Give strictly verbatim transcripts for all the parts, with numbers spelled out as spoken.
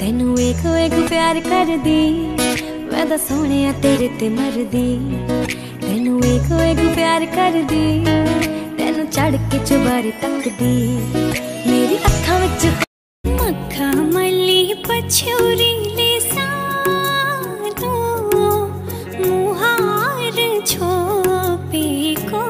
तेनू एक एक प्यार कर दी मैं तो सोने तेरे ते मर दी। तेनू एक एक प्यार कर दी तेनू चढ़ के चुबारे तक दी मेरी अखां विच मक्खा मली पछूरी ले सानो मुहार छोपे को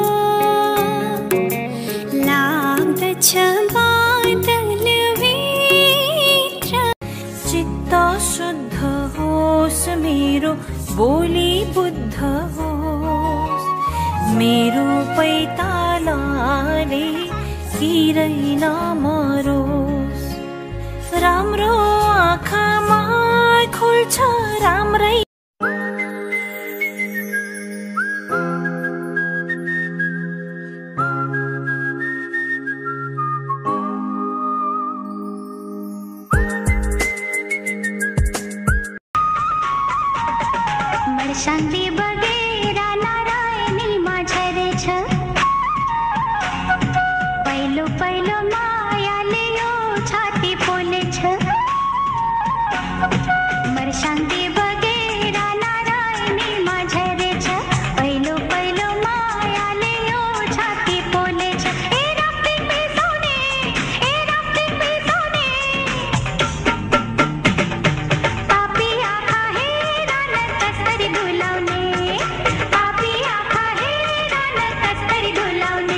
लाग छबादल वीत्र चित्ता शुद्ध होस मेरो बोली बुद्ध होस मेरो पैताला रे किरै नमरोस् राम्रो आँखामा खुल्छ राम्रै। शान्ति बगेर नारायणी माझरे छ पहिलो पहिलो मायाले यो छाती पोले छ मर शान्ति बगेर नारायणी माझरे छ पहिलो पहिलो मायाले यो छाती पोले छ ए राप्ती पिसोने ए राप्ती पिसोने पापी आँखा हेरा न कसरी डुलाउने पापी आँखा हेरा न कसरी डुलाउने।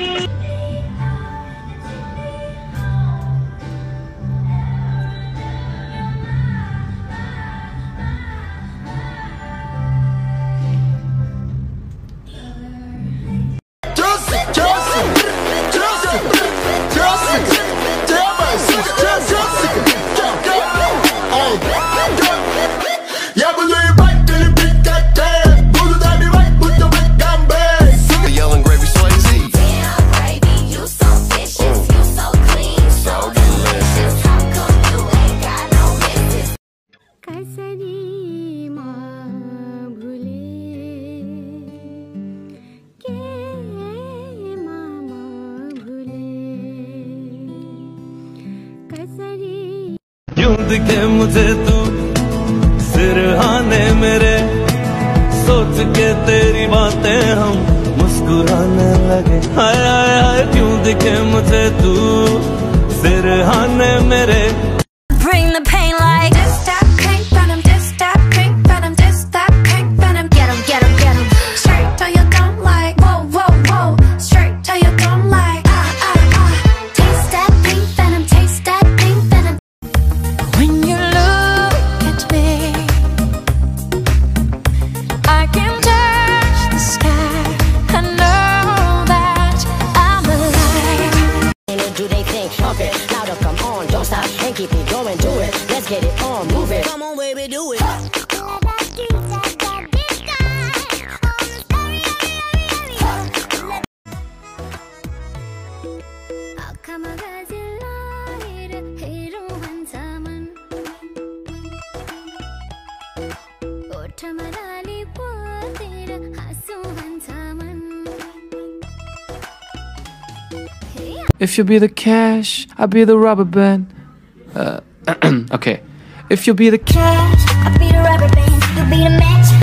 क्यों दिखे मुझे तू सिरहाने मेरे सोच के तेरी बातें हम मुस्कुराने लगे। हाय हाय हाय क्यों दिखे मुझे तू सिरहाने मेरे। Bring the pain like just stop crank venom just stop crank venom just stop crank venom get 'em get 'em get 'em straight till you don't like whoa whoa whoa straight till you don't like ah ah ah taste that pink venom taste that pink venom. When you look at me I can touch the sky I know that I'm alive. Do they think of it? Louder, come on, don't stop and keep it going, do it. Let's get it on, move it. Come on, baby, do it. If you be the cash, I'll be the rubber band. Uh, okay. If you be the cash, I'll be the rubber band, you'll be the match.